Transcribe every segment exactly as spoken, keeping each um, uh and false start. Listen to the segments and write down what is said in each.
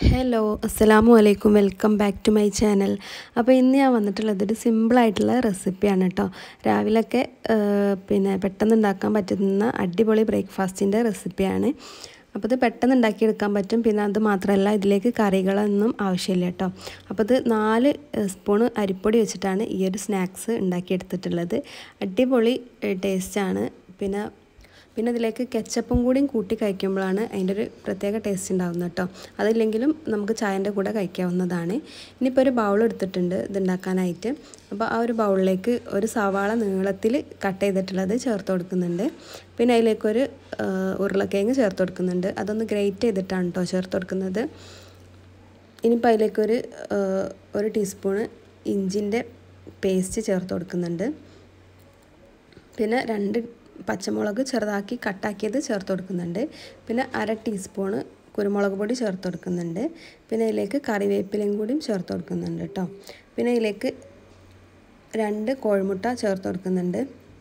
Hello അസ്സലാമു അലൈക്കും welcome back to my channel. അപ്പോൾ ഇന്ന് ഞാൻ വന്നിട്ടുള്ളത് ഒരു സിമ്പിളായിട്ടുള്ള റെസിപ്പിയാണ് കേട്ടോ. രാവിലെയൊക്കെ പിന്നെ പെട്ടെന്ന് ഉണ്ടാക്കാൻ പറ്റുന്ന അടിപൊളി ബ്രേക്ക്ഫാസ്റ്റിൻ്റെ റെസിപ്പിയാണ്. അപ്പോൾ ഇത് പെട്ടെന്ന് ഉണ്ടാക്കിയെടുക്കാൻ പറ്റും. പിന്നെ അത് മാത്രമല്ല ഇതിലേക്ക് കറികളൊന്നും ആവശ്യമില്ല കേട്ടോ. അപ്പോൾ ഇത് നാല് സ്പൂണ് അരിപ്പൊടി വെച്ചിട്ടാണ് ഈ ഒരു സ്നാക്സ് ഉണ്ടാക്കിയെടുത്തിട്ടുള്ളത്. അടിപൊളി ടേസ്റ്റാണ്. പിന്നെ പിന്നെ ഇതിലേക്ക് കെച്ചപ്പും കൂടിയും കൂട്ടി കഴിക്കുമ്പോഴാണ് അതിൻ്റെ ഒരു പ്രത്യേക ടേസ്റ്റ് ഉണ്ടാകുന്നത് കേട്ടോ. അതില്ലെങ്കിലും നമുക്ക് ചായൻ്റെ കൂടെ കഴിക്കാവുന്നതാണ്. ഇനിയിപ്പോൾ ഒരു ബൗൾ എടുത്തിട്ടുണ്ട് ഇതുണ്ടാക്കാനായിട്ട്. അപ്പോൾ ആ ഒരു ബൗളിലേക്ക് ഒരു സവാള നീളത്തിൽ കട്ട് ചെയ്തിട്ടുള്ളത് ചേർത്ത് കൊടുക്കുന്നുണ്ട്. പിന്നെ അതിലേക്കൊരു ഉരുളക്കിഴങ്ങ് ചേർത്ത് കൊടുക്കുന്നുണ്ട്. അതൊന്ന് ഗ്രേറ്റ് ചെയ്തിട്ടാണ് കേട്ടോ ചേർത്ത് കൊടുക്കുന്നത്. ഇനിയിപ്പോൾ അതിലേക്കൊരു ഒരു ടീസ്പൂണ് ഇഞ്ചിൻ്റെ പേസ്റ്റ് ചേർത്ത് കൊടുക്കുന്നുണ്ട്. പിന്നെ രണ്ട് പച്ചമുളക് ചെറുതാക്കി കട്ടാക്കിയത് ചേർത്ത് കൊടുക്കുന്നുണ്ട്. പിന്നെ അര ടീസ്പൂണ് കുരുമുളക് പൊടി ചേർത്ത് കൊടുക്കുന്നുണ്ട്. പിന്നെ ഇതിലേക്ക് കറിവേപ്പിലയും കൂടിയും ചേർത്ത് കൊടുക്കുന്നുണ്ട് കേട്ടോ. പിന്നെ ഇതിലേക്ക് രണ്ട് കോഴിമുട്ട ചേർത്ത് കൊടുക്കുന്നുണ്ട്.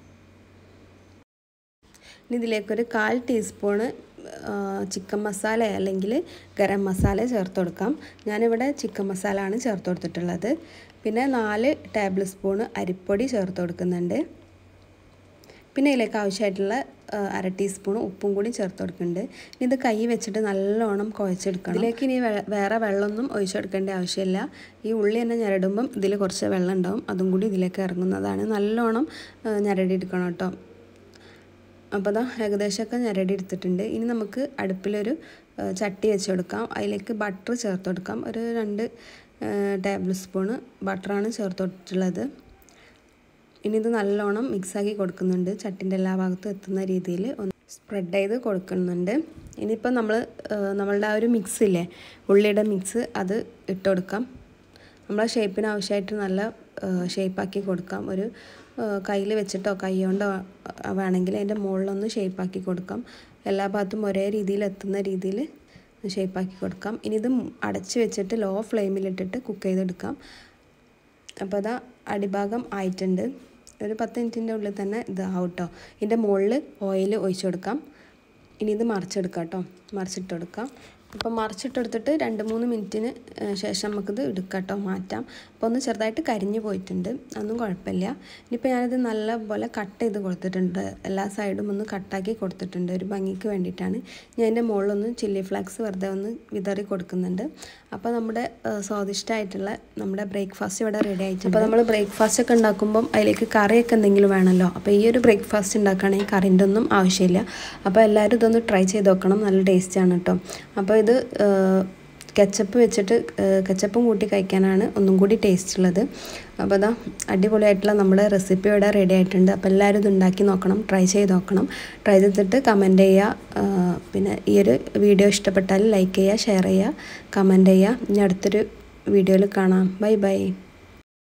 ഇനി ഇതിലേക്കൊരു കാൽ ടീസ്പൂണ് ചിക്കൻ മസാല അല്ലെങ്കിൽ ഗരം മസാല ചേർത്ത് കൊടുക്കാം. ഞാനിവിടെ ചിക്കൻ മസാല ആണ് ചേർത്ത് കൊടുത്തിട്ടുള്ളത്. പിന്നെ നാല് ടേബിൾ സ്പൂണ് അരിപ്പൊടി ചേർത്ത് കൊടുക്കുന്നുണ്ട്. പിന്നെ ഇതിലേക്ക് ആവശ്യമായിട്ടുള്ള അര ടീസ്പൂൺ ഉപ്പും കൂടി ചേർത്ത് കൊടുക്കുന്നുണ്ട്. ഇനി ഇത് കൈ വെച്ചിട്ട് നല്ലോണം കുഴച്ചെടുക്കണം. ഇതിലേക്ക് ഇനി വേറെ വെള്ളമൊന്നും ഒഴിച്ചെടുക്കേണ്ട ആവശ്യമില്ല. ഈ ഉള്ളി തന്നെ ഞരടുമ്പം ഇതിൽ കുറച്ച് വെള്ളം ഉണ്ടാവും, അതും കൂടി ഇതിലേക്ക് ഇറങ്ങുന്നതാണ്. നല്ലോണം ഞരടി എടുക്കണം കേട്ടോ. അപ്പോൾ അതാ ഏകദേശമൊക്കെ ഞരടി എടുത്തിട്ടുണ്ട്. ഇനി നമുക്ക് അടുപ്പിലൊരു ചട്ടി വെച്ച് കൊടുക്കാം. അതിലേക്ക് ബട്ടർ ചേർത്ത് കൊടുക്കാം. ഒരു രണ്ട് ടേബിൾ സ്പൂണ് ബട്ടറാണ് ചേർത്ത് കൊടുത്തിട്ടുള്ളത്. ഇനി ഇത് നല്ലോണം മിക്സാക്കി കൊടുക്കുന്നുണ്ട്. ചട്ടിൻ്റെ എല്ലാ ഭാഗത്തും എത്തുന്ന രീതിയിൽ ഒന്ന് സ്പ്രെഡ് ചെയ്ത് കൊടുക്കുന്നുണ്ട്. ഇനിയിപ്പോൾ നമ്മൾ നമ്മളുടെ ആ ഒരു മിക്സ് ഇല്ലേ, ഉള്ളിയുടെ മിക്സ്, അത് ഇട്ട് കൊടുക്കാം. നമ്മളെ ഷേപ്പിന് ആവശ്യമായിട്ട് നല്ല ഷേപ്പാക്കി കൊടുക്കാം. ഒരു കയ്യിൽ വെച്ചിട്ടോ കൈ കൊണ്ടോ വേണമെങ്കിൽ അതിൻ്റെ മുകളിലൊന്ന് ഷേപ്പാക്കി കൊടുക്കാം. എല്ലാ ഭാഗത്തും ഒരേ രീതിയിൽ എത്തുന്ന രീതിയിൽ ഷേപ്പാക്കി കൊടുക്കാം. ഇനി ഇത് അടച്ച് വെച്ചിട്ട് ലോ ഫ്ലെയിമിലിട്ടിട്ട് കുക്ക് ചെയ്തെടുക്കാം. അപ്പോൾ അതാ അടിഭാഗം ആയിട്ടുണ്ട്. ഒരു പത്ത് മിനിറ്റിൻ്റെ ഉള്ളിൽ തന്നെ ഇതാവും കേട്ടോ. ഇതിൻ്റെ മുകളിൽ ഓയിൽ ഒഴിച്ചു കൊടുക്കാം. ഇനി ഇത് മറിച്ചെടുക്കാം കേട്ടോ. മറിച്ചിട്ട് കൊടുക്കാം. അപ്പോൾ മറിച്ചിട്ടെടുത്തിട്ട് രണ്ട് മൂന്ന് മിനിറ്റിന് ശേഷം നമുക്കിത് എടുക്കാം കേട്ടോ, മാറ്റാം. അപ്പോൾ ഒന്ന് ചെറുതായിട്ട് കരിഞ്ഞു പോയിട്ടുണ്ട്, അതൊന്നും കുഴപ്പമില്ല. ഇനിയിപ്പോൾ ഞാനിത് നല്ലപോലെ കട്ട് ചെയ്ത് കൊടുത്തിട്ടുണ്ട്. എല്ലാ സൈഡും ഒന്ന് കട്ടാക്കി കൊടുത്തിട്ടുണ്ട് ഒരു ഭംഗിക്ക് വേണ്ടിയിട്ടാണ്. ഞാൻ അതിൻ്റെ മുകളിലൊന്ന് ചില്ലി ഫ്ലേക്സ് വെറുതെ ഒന്ന് വിതറി കൊടുക്കുന്നുണ്ട്. അപ്പോൾ നമ്മുടെ സ്വാദിഷ്ടമായിട്ടുള്ള നമ്മുടെ ബ്രേക്ക്ഫാസ്റ്റ് ഇവിടെ റെഡി ആയിട്ടുണ്ട്. അപ്പോൾ നമ്മൾ ബ്രേക്ക്ഫാസ്റ്റ് ഒക്കെ ഉണ്ടാക്കുമ്പം അതിലേക്ക് കറിയൊക്കെ എന്തെങ്കിലും വേണമല്ലോ. അപ്പോൾ ഈ ഒരു ബ്രേക്ക്ഫാസ്റ്റ് ഉണ്ടാക്കുകയാണെങ്കിൽ കറിൻ്റെ ഒന്നും ആവശ്യമില്ല. അപ്പോൾ എല്ലാവരും ഇതൊന്ന് ട്രൈ ചെയ്ത് നോക്കണം, നല്ല ടേസ്റ്റാണ് കേട്ടോ. അപ്പോൾ ഇത് കെച്ചപ്പ് വെച്ചിട്ട് കെച്ചപ്പും കൂട്ടി കഴിക്കാനാണ് ഒന്നും കൂടി ടേസ്റ്റ് ഉള്ളത്. അപ്പോൾ അതാ അടിപൊളിയായിട്ടുള്ള നമ്മുടെ റെസിപ്പി ഇവിടെ റെഡി ആയിട്ടുണ്ട്. അപ്പോൾ എല്ലാവരും ഇത് ഉണ്ടാക്കി നോക്കണം, ട്രൈ ചെയ്ത് നോക്കണം. ട്രൈ ചെയ്തിട്ട് കമൻറ്റ് ചെയ്യുക. പിന്നെ ഈ ഒരു വീഡിയോ ഇഷ്ടപ്പെട്ടാൽ ലൈക്ക് ചെയ്യുക, ഷെയർ ചെയ്യുക, കമൻറ്റ് ചെയ്യുക. ഇനി അടുത്തൊരു വീഡിയോയിൽ കാണാം. Bye by.